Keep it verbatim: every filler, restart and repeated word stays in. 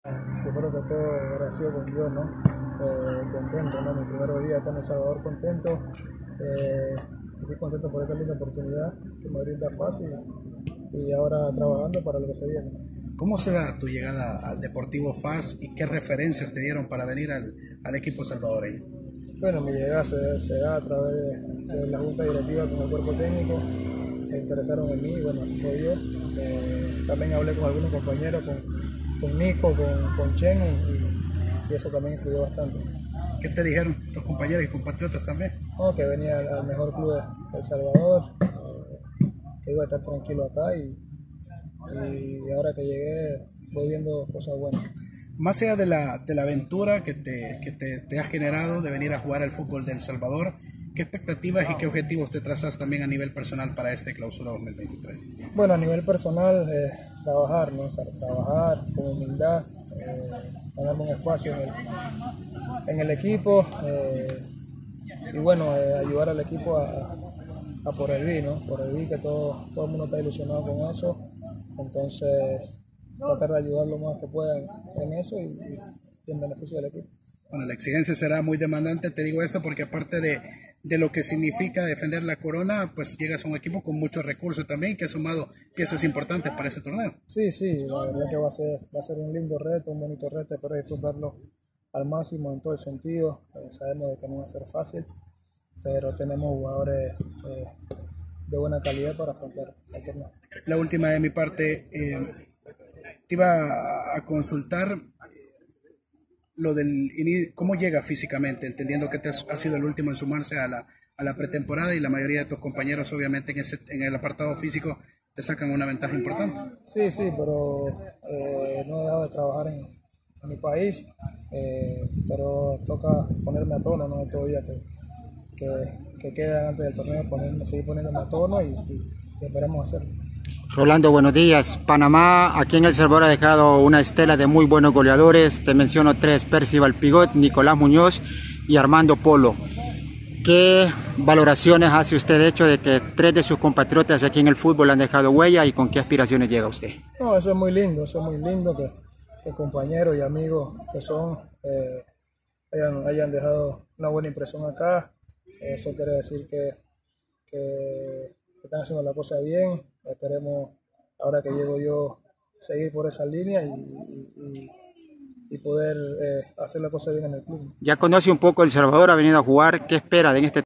Yo creo que todo agradecido con Dios, ¿no? Eh, contento, ¿no? Mi primer día acá en El Salvador, contento. Eh, estoy contento por esta linda oportunidad que me brinda fácil y ahora trabajando para lo que se viene. ¿Cómo se da tu llegada al Deportivo F A S y qué referencias te dieron para venir al, al equipo salvadoreño? Bueno, mi llegada se, se da a través de, de la junta directiva con el cuerpo técnico. Se interesaron en mí, bueno, así se dio. Eh, también hablé con algunos compañeros, con, con Nico, con, con Chen, y, y eso también influyó bastante. ¿Qué te dijeron tus compañeros y compatriotas también? No, que venía al, al mejor club de El Salvador, eh, que iba a estar tranquilo acá y, y ahora que llegué voy viendo cosas buenas. Más allá de la, de la aventura que, te, que te, te ha generado de venir a jugar al fútbol de El Salvador, ¿qué expectativas y qué objetivos te trazas también a nivel personal para este clausura dos mil veintitrés? Bueno, a nivel personal, eh, trabajar, ¿no? O sea, trabajar con humildad, eh, ganarme un espacio en el, en el equipo eh, y bueno, eh, ayudar al equipo a, a por el B, ¿no? Por el B, que todo, todo el mundo está ilusionado con eso, entonces tratar de ayudar lo más que pueda en, en eso y, y en beneficio del equipo. Bueno, la exigencia será muy demandante, te digo esto porque aparte de, de lo que significa defender la corona, pues llegas a un equipo con muchos recursos también que ha sumado piezas importantes para este torneo. Sí, sí, la verdad que va a ser, va a ser un lindo reto, un bonito reto, espero disfrutarlo al máximo en todo el sentido. Eh, sabemos de que no va a ser fácil, pero tenemos jugadores eh, de buena calidad para afrontar el torneo. La última de mi parte, eh, te iba a consultar lo del cómo llega físicamente, entendiendo que te has, has sido el último en sumarse a la, a la pretemporada y la mayoría de tus compañeros obviamente en, ese, en el apartado físico te sacan una ventaja importante. Sí, sí, pero eh, no he dejado de trabajar en, en mi país, eh, pero toca ponerme a tono, no es todo día que, que, que queda antes del torneo, ponerme, seguir poniéndome a tono y, y, y esperemos hacerlo. Rolando, buenos días. Panamá, aquí en El Salvador, ha dejado una estela de muy buenos goleadores. Te menciono tres: Percival Pigot, Nicolás Muñoz y Armando Polo. ¿Qué valoraciones hace usted de hecho de que tres de sus compatriotas aquí en el fútbol han dejado huella y con qué aspiraciones llega usted? No, eso es muy lindo, eso es muy lindo que, que compañeros y amigos que son eh, hayan, hayan dejado una buena impresión acá. Eso quiere decir que, que están haciendo la cosa bien. Esperemos, ahora que llego yo, seguir por esa línea y, y, y poder eh, hacer la cosa bien en el club. Ya conoce un poco El Salvador, ha venido a jugar. ¿Qué espera de en este